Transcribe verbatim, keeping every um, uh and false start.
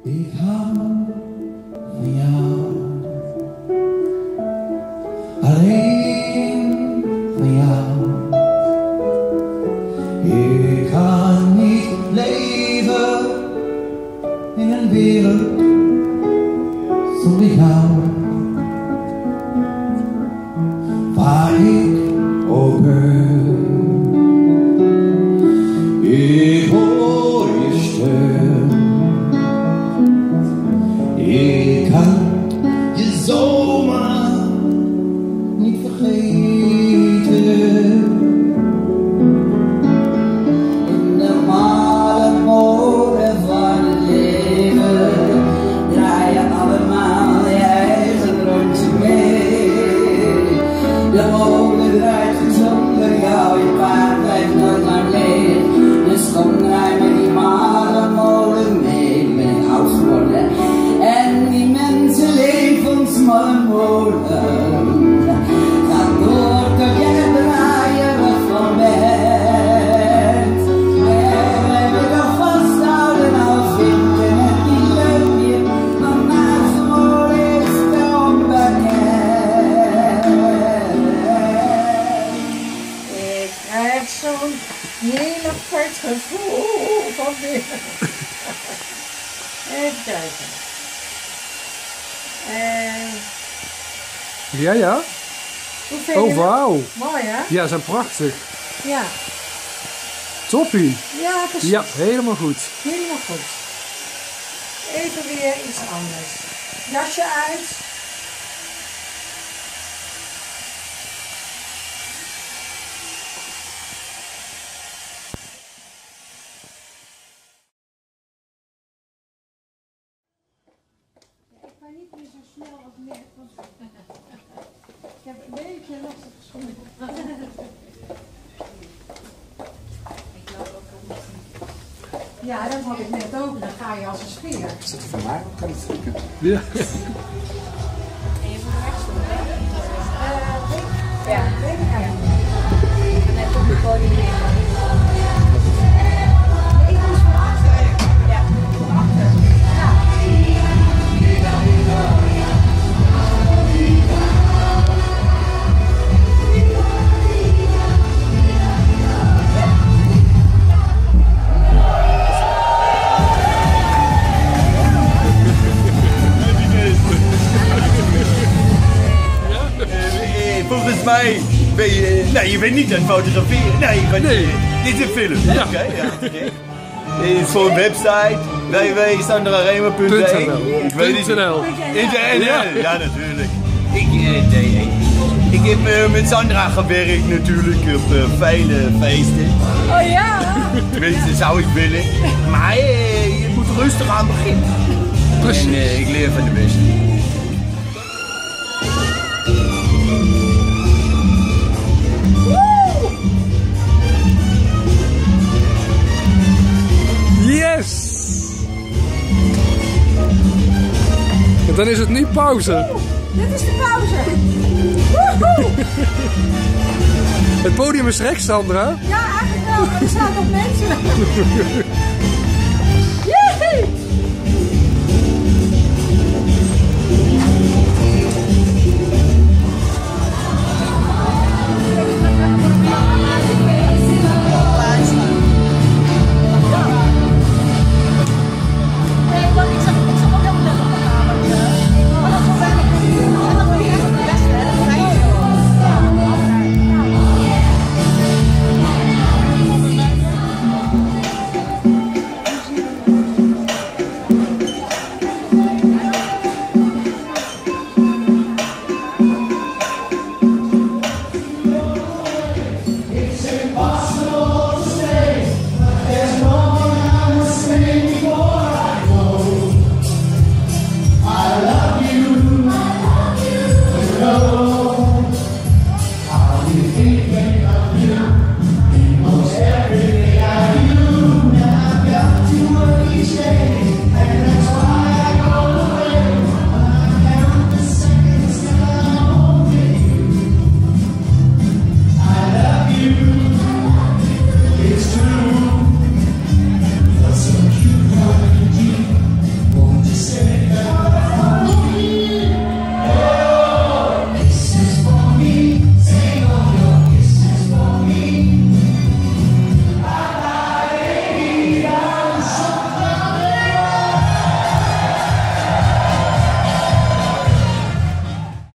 Ik hou van jou, alleen van jou. Ik kan niet leven in een wereld zonder jou. Waar ik ook ben, ik hoor je stem. Ik kan je zomaar niet vergeten. In de male molen van het leven draai je allemaal je eigen rondje mee. De molen draait zonder jou, je paard blijft nooit maar leeg. Dus kom draai met die male molen mee. Ik ben oud geworden en die mensen leven ons malle molen. Ga door tot jij het draaien wat van bent. En we gaan vasthouden als vinden het niet leuk meer. Maar naast de molen is het onbekend. Ik krijg zo'n heel apart gevoel van binnen. Even kijken. Uh, Ja, ja. hoe vind je Oh, dat? wauw. Mooi, hè? Ja, ze zijn prachtig. Ja. Toppie. Ja, precies. Ja, helemaal goed. Helemaal goed. Even weer iets anders. Jasje uit. Ik ga niet meer zo snel als net, want ik heb een beetje lastig geschoenen. Ja, dat had ik net ook. Dan ga je als een speer. Is dat van mij? Kan het strikken? Ja. Ja, weet ik eigenlijk niet. En hij komt het podium in. Ik moest van achter. Ja, van achter. Ja. Volgens mij ben je... Nee, je bent niet aan het fotograferen. Nee, je bent, Nee. dit is een film. Ja. Oké, ja, te gek. Dit is voor een website. w w w punt sandrarema punt n l. Ik weet het niet. .nl. Ja. Ja, natuurlijk. Ik, eh, nee, ik heb eh, met Sandra gewerkt natuurlijk op uh, vele feesten. Oh ja? Tenminste, zou ik willen. Maar eh, je moet rustig aan beginnen. Precies. En eh, ik leer van de beste. Yes! En dan is het nu pauze. Dit is de pauze. Woehoe! Het podium is rechts, Sandra. Ja, eigenlijk wel, maar er staan nog mensen. Jee!